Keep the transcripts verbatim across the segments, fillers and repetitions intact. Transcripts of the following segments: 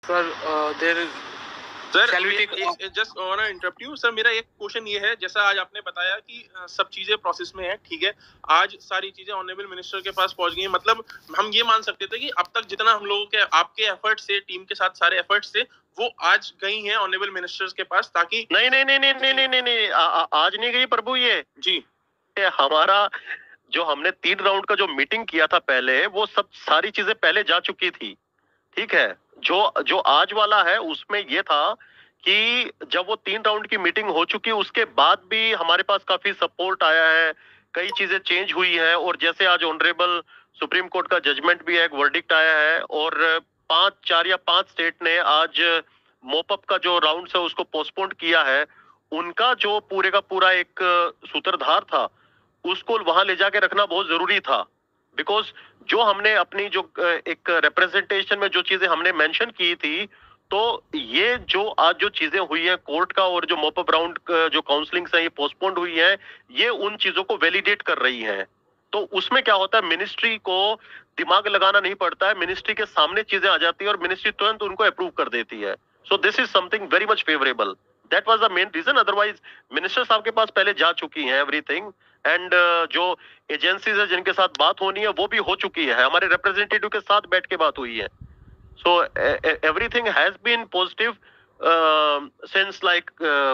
Sir, uh, there sir shall we take uh, just want to interrupt you sir, मेरा एक question ये है, जैसा आज आपने बताया कि अ, सब चीजें प्रोसेस में है, ठीक है, आज सारी चीजें ऑनरेबल मिनिस्टर के पास पहुंच गई हैं, मतलब हम ये मान सकते थे कि अब तक जितना हम लोगों के आपके एफर्ट से, टीम के साथ सारे एफर्ट्स से, वो आज गई हैं ऑनरेबल मिनिस्टर्स के पास, ताकि नहीं नहीं नहीं नहीं नहीं नहीं नहीं, नहीं आ, आ, आज नहीं गई प्रभु ये जी ये हमारा जो हमने तीन राउंड का जो मीटिंग किया था पहले, वो सब सारी चीजें पहले जा चुकी थी, ठीक है। जो जो आज वाला है उसमें ये था कि जब वो तीन राउंड की मीटिंग हो चुकी, उसके बाद भी हमारे पास काफी सपोर्ट आया है, कई चीजें चेंज हुई है, और जैसे आज ऑनरेबल सुप्रीम कोर्ट का जजमेंट भी है, एक वर्डिक्ट आया है, और पांच चार या पांच स्टेट ने आज मोपअप का जो राउंड है उसको पोस्टपोन किया है। उनका जो पूरे का पूरा एक सूत्रधार था, उसको वहां ले जाके रखना बहुत जरूरी था, बिकॉज जो हमने अपनी जो एक रिप्रेजेंटेशन में जो चीजें हमने मेंशन की थी, तो ये जो आज जो चीजें हुई हैं कोर्ट का, और जो मोपअप राउंड जो काउंसलिंग है ये पोस्टपोन्ड हुई है, ये उन चीजों को वैलिडेट कर रही है। तो उसमें क्या होता है, मिनिस्ट्री को दिमाग लगाना नहीं पड़ता है, मिनिस्ट्री के सामने चीजें आ जाती है और मिनिस्ट्री तुरंत उनको अप्रूव कर देती है। So this is something very much favourable, that was the main reason. Otherwise minister साहब के पास पहले जा चुकी है एवरीथिंग, एंड uh, जो एजेंसीज है जिनके साथ बात होनी है वो भी हो चुकी है, हमारे रिप्रेजेंटेटिव के साथ बैठ के बात हुई है। So everything has been positive since like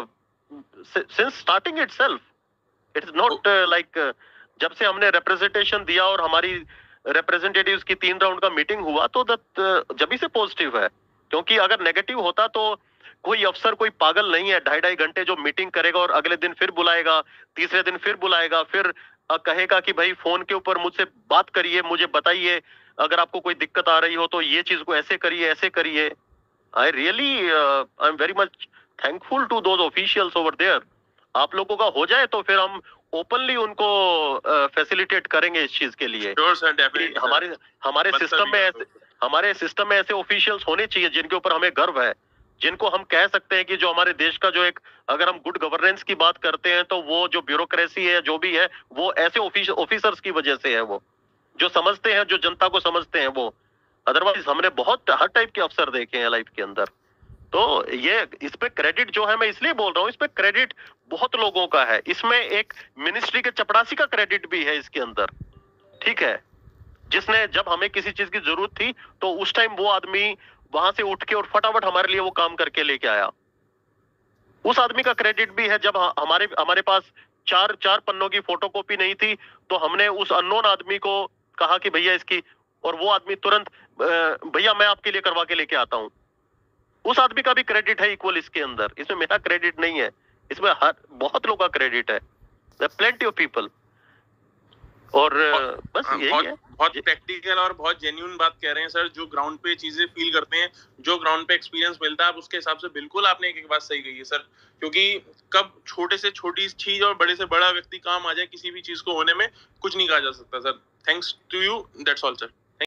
since starting itself. It is not like जब से हमने रिप्रेजेंटेशन दिया और हमारी रिप्रेजेंटेटिव्स की तीन राउंड का मीटिंग हुआ, तो दैट जब से पॉजिटिव है, क्योंकि अगर नेगेटिव होता तो कोई अफसर कोई पागल नहीं है, ढाई ढाई घंटे जो मीटिंग करेगा और अगले दिन फिर बुलाएगा, तीसरे दिन फिर बुलाएगा, फिर कहेगा कि भाई फोन के ऊपर मुझसे बात करिए, मुझे बताइए अगर आपको कोई दिक्कत आ रही हो तो ये चीज को ऐसे करिए ऐसे करिए। I really I am very much thankful to those officials over there. आप लोगों का हो जाए तो फिर हम ओपनली उनको फैसिलिटेट uh, करेंगे इस चीज के लिए। sure, sir, definitely, हमारे sir. हमारे सिस्टम में ऐसे हमारे सिस्टम में ऐसे ऑफिशियल्स होने चाहिए जिनके ऊपर हमें गर्व है, जिनको हम कह सकते हैं कि जो हमारे देश का जो एक, अगर हम गुड गवर्नेंस की बात करते हैं तो वो जो ब्यूरोक्रेसी है जो भी है वो ऐसे ऑफिसर्स की वजह से है, वो जो समझते हैं, जो जनता को समझते हैं वो। अदरवाइज हमने बहुत हर टाइप के अफसर देखे हैं लाइफ के अंदर। तो ये इस पे क्रेडिट जो है, मैं इसलिए बोल रहा हूँ, इस पे क्रेडिट बहुत लोगों का है, इसमें एक मिनिस्ट्री के चपरासी का क्रेडिट भी है इसके अंदर, ठीक है, जिसने जब हमें किसी चीज की जरूरत थी तो उस टाइम वो आदमी वहां से उठ के और फटाफट हमारे लिए वो काम करके लेके आया। उस आदमी का क्रेडिट भी है, जब हमारे हमारे पास चार चार पन्नों की फोटोकॉपी नहीं थी तो हमने उस अननोन आदमी को कहा कि भैया इसकी, और वो आदमी तुरंत भैया मैं आपके लिए करवा के लेके आता हूं। उस आदमी का भी क्रेडिट है इक्वल इसके अंदर, इसमें मेरा क्रेडिट नहीं है, इसमें हर बहुत लोगों का क्रेडिट है, प्लेंटी ऑफ पीपल। और बस यही बहुत, है। बहुत प्रैक्टिकल और बहुत जेन्युइन बात कह रहे हैं सर, जो ग्राउंड पे चीजें फील करते हैं, जो ग्राउंड पे एक्सपीरियंस मिलता है, आप उसके हिसाब से बिल्कुल आपने एक एक बात सही कही है सर, क्योंकि कब छोटे से छोटी चीज और बड़े से बड़ा व्यक्ति काम आ जाए किसी भी चीज को होने में, कुछ नहीं कहा जा सकता सर। Thanks to you, that's all sir.